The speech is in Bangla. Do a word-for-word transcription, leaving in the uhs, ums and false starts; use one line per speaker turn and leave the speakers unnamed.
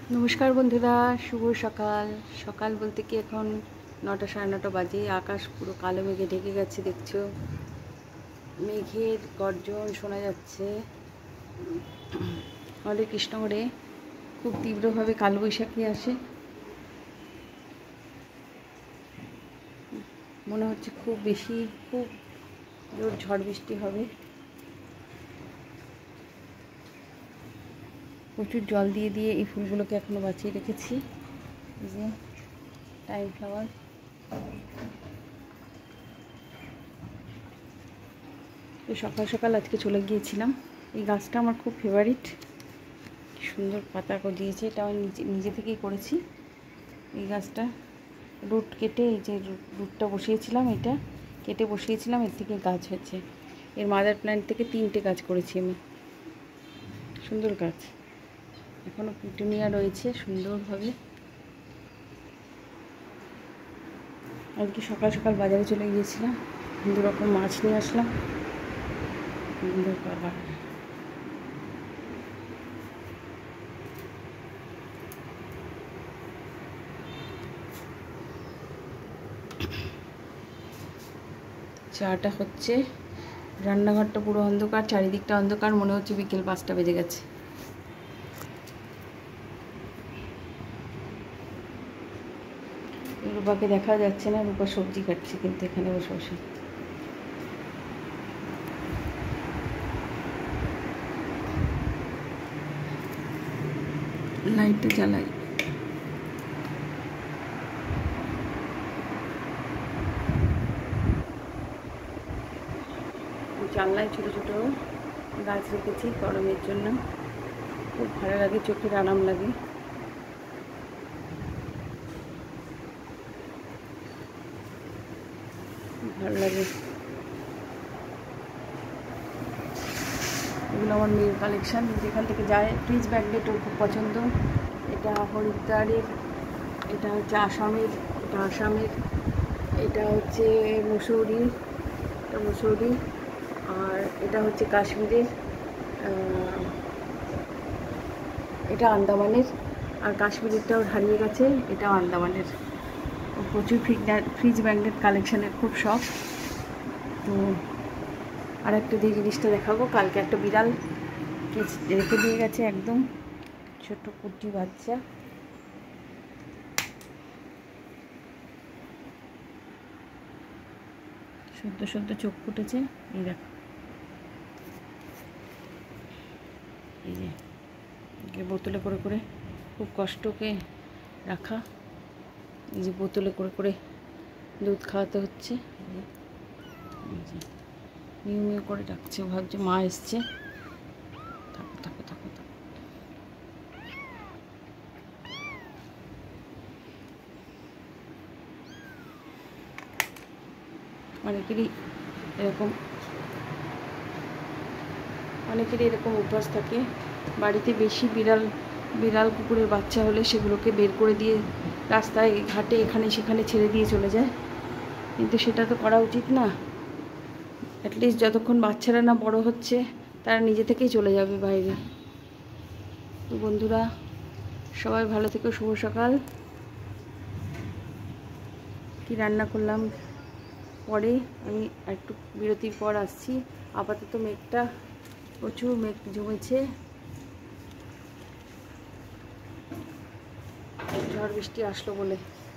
নমস্কার বন্ধুরা, শুভ সকাল। সকাল বলতে কি এখন নটা সাড়ে নটা বাজে। আকাশ পুরো কালো মেঘে ঢেকে গেছে, দেখছো মেঘের গর্জন শোনা যাচ্ছে। আমাদের কৃষ্ণগড়ে খুব তীব্রভাবে কালবৈশাখী আসে, মনে হচ্ছে খুব বেশি খুব জোর ঝড় বৃষ্টি হবে। প্রচুর জল দিয়ে দিয়ে এই ফুলগুলোকে এখনো বাঁচিয়ে রেখেছি। এই যে টাইম ফ্লাওয়ার, তো সকাল সকাল আজকে চলে গিয়েছিলাম। এই গাছটা আমার খুব ফেভারিট, সুন্দর পাতা গজিয়েছে। এটা আমি নিজে নিজে থেকেই করেছি। এই গাছটা রুট কেটে, এই যে রুটটা বসিয়েছিলাম, এটা কেটে বসিয়েছিলাম, এর থেকে গাছ হয়েছে। এর মাদার প্ল্যান্ট থেকে তিনটে গাছ করেছি আমি, সুন্দর গাছ। এখনও পিটুনিয়া রয়েছে সুন্দরভাবে। আজকে সকাল সকাল বাজারে চলে গিয়েছিলাম, দু রকম মাছ নিয়ে আসলাম। বাবার চাটা হচ্ছে, রান্নাঘরটা পুরো অন্ধকার, চারিদিকটা অন্ধকার, মনে হচ্ছে বিকেল পাঁচটা বেজে গেছে। রূপাকে দেখা যাচ্ছে না, রূপা সবজি কাটছে কিন্তু এখানে বসে বসে। লাইটটা জ্বালাই। জানলায় ছোটো ছোটো গাছ রেখেছি গরমের জন্য, খুব ভালো লাগে, চোখের আরাম লাগে। ভালো লাগে। এগুলো আমার মেয়ের কালেকশান, যেখান থেকে যায়। ফ্রিজ ম্যাগনেট ওর খুব পছন্দ। এটা হরিদ্বারের, এটা হচ্ছে আসামের, এটা আসামের, এটা হচ্ছে মুসৌরি, এটা মুসৌরি, আর এটা হচ্ছে কাশ্মীরের, এটা আন্দামানের। আর কাশ্মীরেরটা ওর হারিয়ে গেছে, এটা আন্দামানের। প্রচুর ফ্রিজ ফ্রিজ ম্যাগনেট কালেকশানের খুব শখ। তো আর একটা দিয়ে জিনিসটা দেখাবো। কালকে একটা বিড়াল রেখে দিয়ে গেছে, একদম ছোট কুটি বাচ্চা। সদ্য সদ্য চোখ ফুটেছে, এই দেখো। এই যে বোতলে করে করে, খুব কষ্টকে রাখা। এই যে বোতলে করে করে দুধ খাওয়াতে হচ্ছে। মিউ মিউ করে ডাকছে, ভাবছে মা এসছে। থাকো থাকো থাকো থাকো। অনেকেরই এরকম অনেকেরই এরকম অভ্যাস থাকে, বাড়িতে বেশি বিড়াল বিড়াল কুকুরের বাচ্চা হলে সেগুলোকে বের করে দিয়ে রাস্তায় ঘাটে এখানে সেখানে ছেড়ে দিয়ে চলে যায়। কিন্তু সেটা তো করা উচিত না। অ্যাটলিস্ট যতক্ষণ বাচ্চারা না বড় হচ্ছে, তারা নিজে থেকেই চলে যাবে বাইরে। তো বন্ধুরা, সবাই ভালো থেকো, শুভ সকাল। কি রান্না করলাম পরে আমি একটু বিরতির পর আসছি। আপাতত মেঘটা, প্রচুর মেঘ জমেছে, ঝড় বৃষ্টি আসলো বলে।